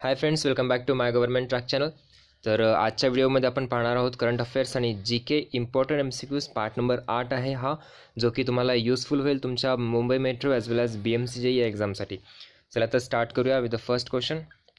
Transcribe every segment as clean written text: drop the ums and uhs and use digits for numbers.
Hi friends, welcome back to my government track channel. तर आजच्या व्हिडिओमध्ये आपण पाहणार आहोत करंट अफेअर्स आणि जी के इम्पॉर्टंट MCQs पार्ट नंबर 8 आहे हा, जो की तुम्हाला युजफुल होईल तुमच्या Mumbai metro as well as BMC जे या एक्झामसाठी. चला तर स्टार्ट करूया विथ द फर्स्ट क्वेश्चन.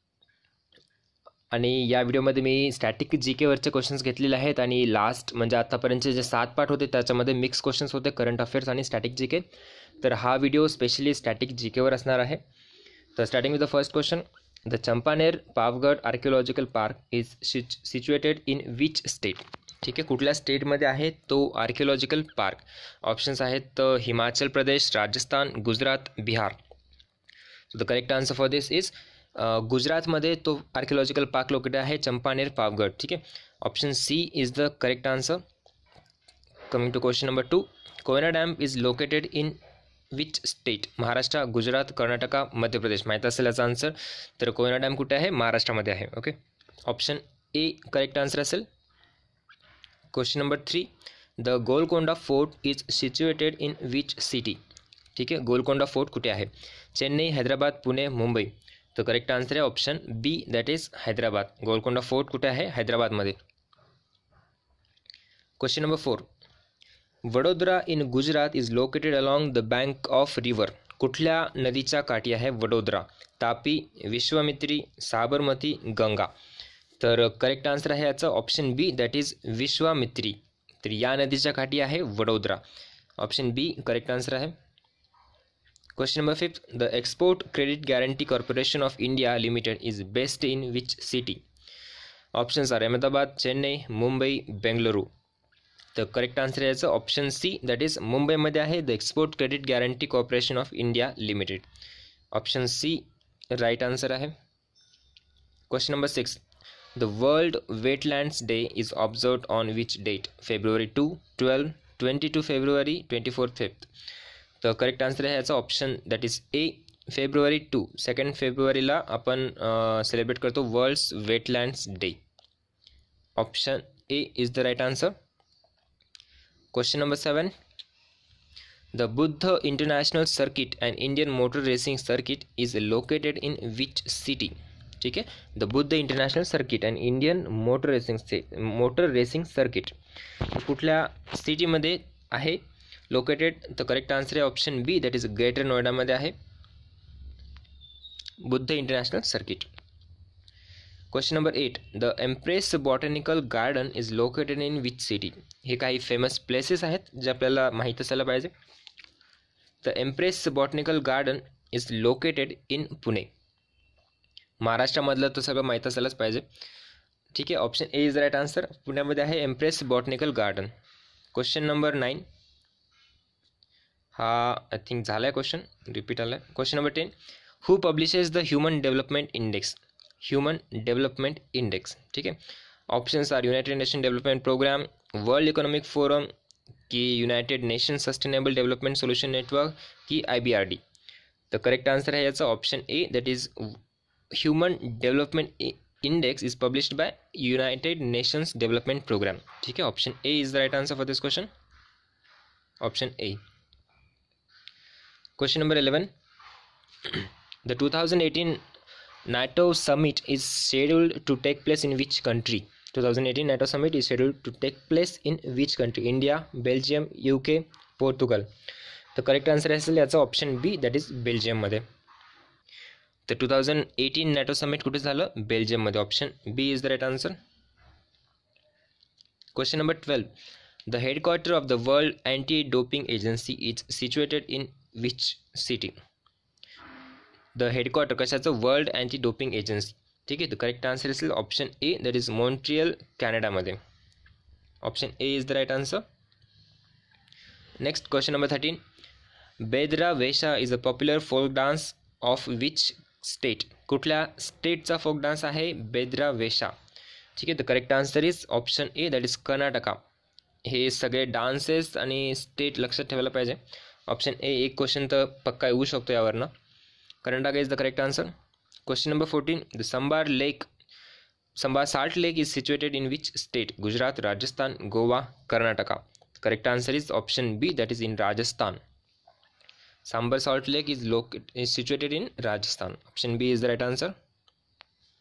आणि या व्हिडिओमध्ये मी स्टॅटिक जी केवरचे क्वेश्चन्स घेतलेले आहेत आणि लास्ट म्हणजे आतापर्यंतचे जे 7 पार्ट होते त्याच्यामध्ये मिक्स क्वेश्चन्स होते करंट अफेअर्स आणि स्टॅटिक जी के. तर हा व्हिडिओ स्पेशली स्टॅटिक जी केवर असणार आहे. तर starting with the first question. The Champaner Pavgad Archaeological Park is situated in which state? ठीक आहे, कुठल्या स्टेटमध्ये आहे तो आर्किओलॉजिकल पार्क? ऑप्शन्स आहेत Himachal Pradesh, Rajasthan, Gujarat, Bihar. So the correct answer for this is गुजरातमध्ये तो आर्किओलॉजिकल पार्क लोकेटेड आहे, चंपानेर पावगड. ठीक आहे, option C is the correct answer. Coming to question number 2. Koyna dam is located in which state? Maharashtra, Gujarat, Karnataka, Madhya Pradesh. माहीत असेल याचा आन्सर. तर कोयना डॅम कुठे आहे? महाराष्ट्रामध्ये आहे. Okay, option A correct answer असेल. Question number 3. The Golconda fort is situated in which city? ठीक आहे, गोलकोंडा फोर्ट कुठे आहे? चेन्नई, हैदराबाद, पुणे, मुंबई. तर करेक्ट आन्सर आहे option B, that is Hyderabad. Golconda fort कुठे आहे? हैदराबादमध्ये. Question number 4. Vadodara in Gujarat is located along the bank of river? कुठल्या नदीच्या काठी आहे वडोदरा? तापी, विश्वामित्री, साबरमती, गंगा. तर करेक्ट आन्सर आहे याचं option B, that is Vishwamitri. तर या नदीच्या काठी आहे Vadodara. Option B correct answer आहे. Question number 5. The export credit guarantee corporation of India limited is based in which city? Options are Ahmedabad, Chennai, Mumbai, Bengaluru. तर करेक्ट आन्सर याचं ऑप्शन सी, दॅट इज मुंबईमध्ये आहे the export credit guarantee corporation of India limited. Option C right answer आहे. Question number 6. The world wetlands day is observed on which date? February 2, 12, 22 February, 24 5. तर correct answer आहे याचा option that is A, February 2. 2 फेब्रुवारीला आपण celebrate करतो world's wetlands day. Option A is the right answer. Question number 7. The Buddha International Circuit, an Indian motor racing circuit, is located in which city? ठीक आहे, the Buddh international circuit and Indian motor racing circuit कुठल्या सिटीमध्ये आहे located? तर correct answer आहे option B, that is greater नोएडामध्ये आहे Buddh international circuit. Question number 8. The empress botanical garden is located in which city? हे काही फेमस प्लेसेस आहेत जे आपल्याला माहीत असायला पाहिजे. The empress botanical garden is located in Pune. महाराष्ट्रामधलं तर सगळं माहीत असायलाच पाहिजे. ठीक आहे, option A is the right answer. पुण्यामध्ये आहे empress botanical garden. Question number 9. हा आय थिंक झाला आहे क्वेश्चन, रिपीट आला आहे. Question number 10. Who publishes the human development index? Human development index. ठीक आहे, options are united nation development programme, world economic forum, की united nation sustainable development solution network, की IBRD. तर correct answer आहे याचा option A, that is human development index is published by united nations development programme. ठीक आहे, option A is the right answer for this question. Option A. Question number 11. The 2018 NATO summit is scheduled to take place in which country? 2018 NATO summit is scheduled to take place in which country? India, Belgium, UK, Portugal. तर correct answer असेल याचा option B, that is बेल्जियममध्ये. तर 2018 NATO summit कुठे झालं? बेल्जियममध्ये. Option B is the right answer. Question number 12. The headquarter of the world anti doping agency is situated in which city? The headquarter कशाचं? World anti doping agency. ठीक आहे, तर correct answer असेल option A, that is Montreal, कॅनडामध्ये. Option A is the right answer. Next question number 13. Bedara Vesha is a popular folk dance of which state? कुठल्या स्टेटचा folk dance आहे बेदरा वेशा? ठीक आहे, तर correct answer is option A, that is Karnataka. हे सगळे डान्सेस आणि स्टेट लक्षात ठेवायला पाहिजे. ऑप्शन ए एक क्वेश्चन तर पक्का येऊ शकतो यावरनं. Karnataka is the correct answer. Question number 14. The Sambar Salt Lake is situated in which state? Gujarat, Rajasthan, Goa, Karnataka. Correct answer is option B, that is in Rajasthan. Sambar Salt Lake is situated in Rajasthan. Option B is the right answer.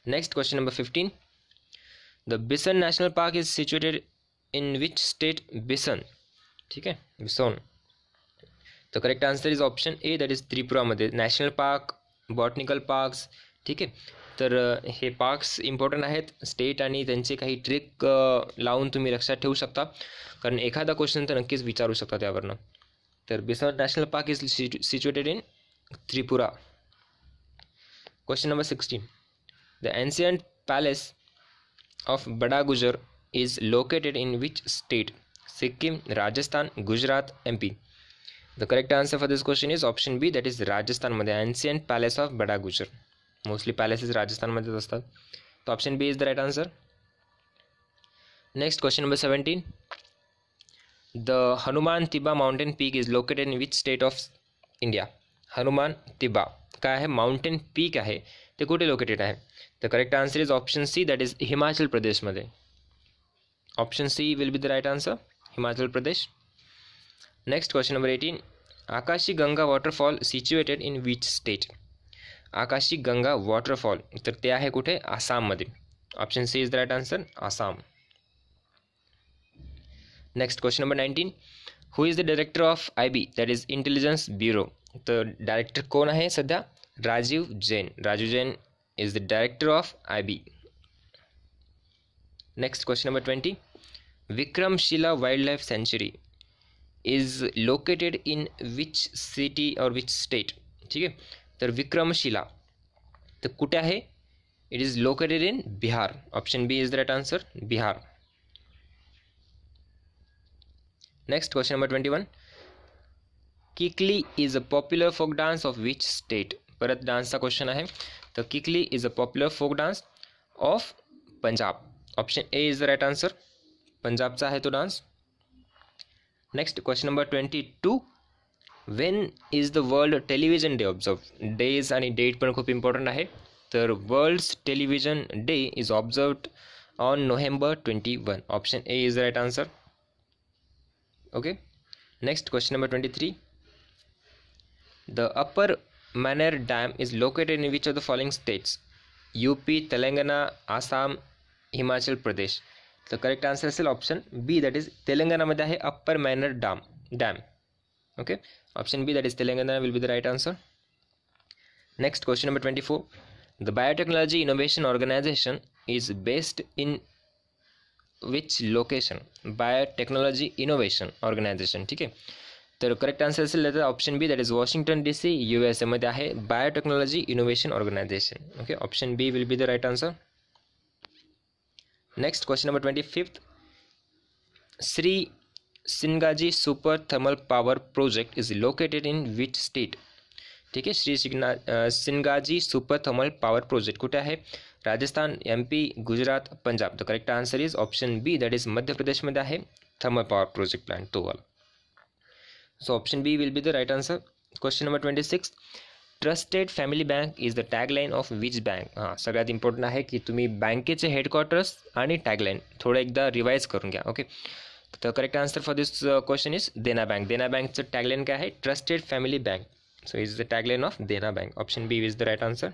Next, question number 15. The Bison National Park is situated in which state? Bison. ठीक आहे, bison. The correct answer is option A, that is त्रिपुरामध्ये. National park, botanical parks. ठीक आहे, तर हे parks important आहेत. State आणि त्यांचे काही ट्रिक लावून तुम्ही लक्षात ठेवू शकता, कारण एखादा क्वेश्चन तर नक्कीच विचारू शकता त्यावरनं. तर bison national park is situated in Tripura. Question number 16. The ancient palace of Bada Gujar is located in which state? Sikkim, Rajasthan, Gujarat, MP. The correct answer for this question is option B, that is Rajasthan मध्ये. Ancient palace of Bada Gujar. Mostly palaces Rajasthan मध्येच असतात. So option B is the right answer. Next, question number 17. The Hanuman Tiba mountain peak is located in which state of India? Hanuman Tiba काय आहे? Mountain peak आहे, ते कुठे located आहे? The correct answer is option C, that is Himachal प्रदेशमध्ये. Option C will be the right answer, Himachal Pradesh. Next, question number 18. Akashi Ganga waterfall situated in which state? Akashi Ganga waterfall, तर ते आहे कुठे? आसाममध्ये. Option C is the right answer, Assam. Next, question number 19. Who is the director of IB, that is intelligence bureau? तर director कोण आहे सध्या? Rajiv Jain. Rajiv Jain is the director of IB. Next, question number 20. Vikramshila wild life sanctuary is located in which city और which state? ठीक आहे, तर विक्रमशिला तर कुठे आहे? It is located in Bihar. Option B is the right answer, Bihar. Next, question number 21. Kikli is a popular folk dance of which state? परत डान्सचा question आहे. तर Kikli is a popular folk dance of Punjab. Option A is the right answer, पंजाबचा आहे तो dance. Next, question number 22. When is the world television day observe? Days आणि date पण खूप इम्पॉर्टंट आहे. तर world television day is observed on November 21. Option A is the right answer. Okay. Next, question number 23. The Upper Manner Dam is located in which of the following states? UP, Telangana, Assam, Himachal Pradesh. The correct answer is option B, that is Telangana मध्ये आहे Upper Manner Dam. Okay, option B, that is Telangana, will be the right answer. Next, question number 24. The Biotechnology Innovation Organization is based in which location? Biotechnology Innovation Organization. ठीक आहे, तर correct answer असेल तर option B, that is Washington DC, USA मध्ये आहे biotechnology innovation organisation. Okay, option B will be the right answer. Next, question number 25. Shri Singaji super thermal power project is located in which state? ठीक आहे, Shri Singaji super thermal power project कुठे आहे? Rajasthan, MP, Gujarat, Punjab. The correct answer is option B, that is Madhya प्रदेशमध्ये आहे thermal power project plant तो वाला. So option B will be the right answer. Question number 26. Trusted Family Bank is the tagline of which bank? हां, सगळ्यात important आहे की तुम्ही बँकेचे हेडक्वार्टर्स आणि टॅगलाईन थोडं एकदा रिवाईज करून घ्या. ओके, तर correct answer for this question is Dena bank. Dena बँकचं टॅगलाईन काय आहे? Trusted family bank. So is the tagline of Dena bank. Option B is the right answer.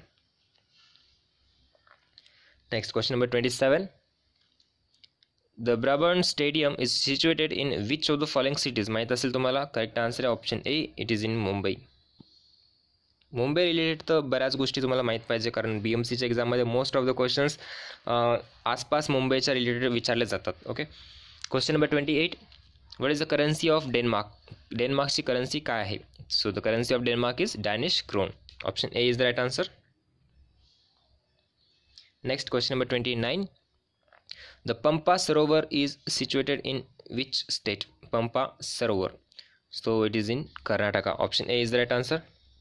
Next, question number 27. The Brabant Stadium is situated in which of the following cities? माहीत असेल तुम्हाला. Correct answer आहे option A, it is in Mumbai. Mumbai related तर बऱ्याच गोष्टी तुम्हाला माहीत पाहिजे, कारण BMCच्या एक्झाममध्ये मोस्ट ऑफ द क्वेश्चन्स आसपास मुंबईच्या रिलेटेड विचारले जातात. Okay, question number 28. What is the currency of Denmark? डेन्मार्कची करन्सी काय आहे? So the currency of Denmark is Danish krone. Option A is the right answer. Next, question number 29. The Pampa Sarovar is situated in which state? Pampa Sarovar. So it is in Karnataka. Option A is the right answer.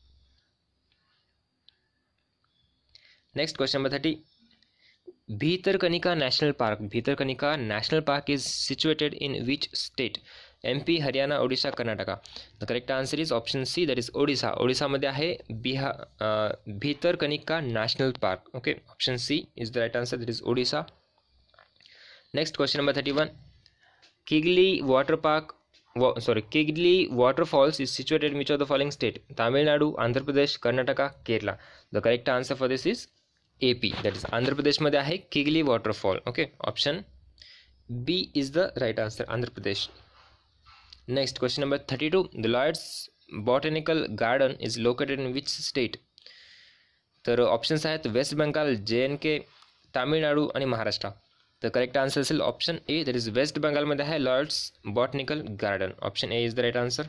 Next, question number 30. Bhitarkanika National Park. Bhitarkanika National Park is situated in which state? MP, Haryana, Odisha, Karnataka. The correct answer is option C, that is Odisha. Odisha मध्ये आहे Bhitarkanika National Park. Okay, option C is the right answer, that is Odisha. Next, question number 31. Kigali Waterfalls is situated in which of the following state? Tamil Nadu, Andhra Pradesh, Karnataka, Kerala. The correct answer for this is AP, that is Andhra प्रदेशमध्ये आहे Kigli waterfall. Okay, option B is the right answer, Andhra Pradesh. Next question number 32. The Lords botanical garden is located in which state? तर options आहेत west Bengal, JNK, Tamil Nadu आणि महाराष्ट्र. तर correct answer असेल option A, that is west बंगालमध्ये आहे Lords botanical garden. Option A is the right answer.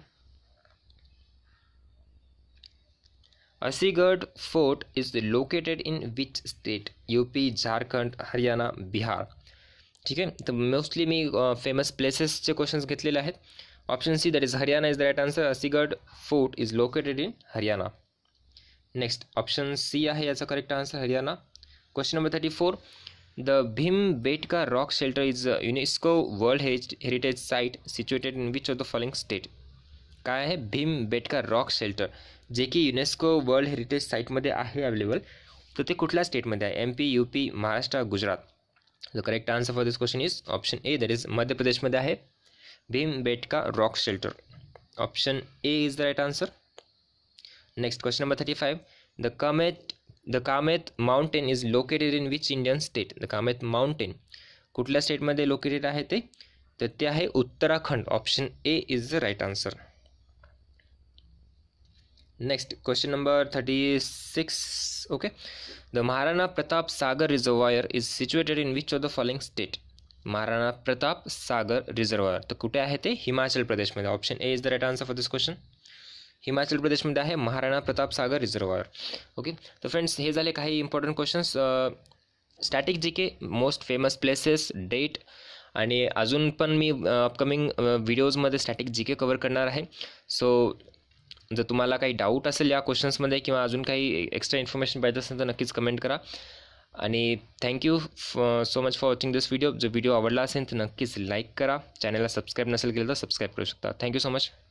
Asigarh fort is located in which state? UP, Jharkhand, Haryana, Bihar. ठीक आहे, तर मोस्टली मी फेमस प्लेसेसचे क्वेश्चन्स घेतलेले आहेत. Option C, that is Haryana is the right answer. Asigarh fort is located in Haryana. Next option C आहे याचा correct answer, Haryana. Question number 34. The Bhimbetka rock shelter is UNESCO world heritage site situated in which of the following state? काय आहे Bhimbetka rock shelter, जे की UNESCO world heritage साईटमध्ये आहे available, तर ते कुठल्या स्टेटमध्ये आहे? MP, UP, Maharashtra, Gujarat. The correct answer for this question is option A, that is Madhya प्रदेशमध्ये आहे Bhimbetka rock shelter. Option A is the right answer. Next question number 35. The Kamet mountain is located in which Indian state? The Kamet mountain कुठल्या स्टेटमध्ये located आहे ते? तर ते आहे Uttarakhand. Option A is the right answer. Next question number 36. Okay, the Maharana Pratap Sagar reservoir is situated in which of the following state? Maharana Pratap Sagar reservoir तर कुठे आहे ते? हिमाचल प्रदेशमध्ये. Option A is the right answer for this question. Himachal प्रदेशमध्ये आहे महाराणा प्रताप सागर रिझर्वायर. ओके, तर friends हे झाले काही important questions. Static GK, most famous places, date, आणि अजून पण मी अपकमिंग व्हिडिओजमध्ये स्टॅटिक GK कवर करणार आहे. सो जर तुम्हाला काही डाऊट असेल या क्वेश्चन्समध्ये किंवा अजून काही एक्स्ट्रा इन्फॉर्मेशन पाहिजे असेल तर नक्कीच कमेंट करा. आणि thank you so much for watching this video. जर व्हिडिओ आवडला असेल तर नक्कीच लाईक करा. चॅनलला सबस्क्राईब नसेल केलं तर सबस्क्राईब करू शकता. Thank you so much.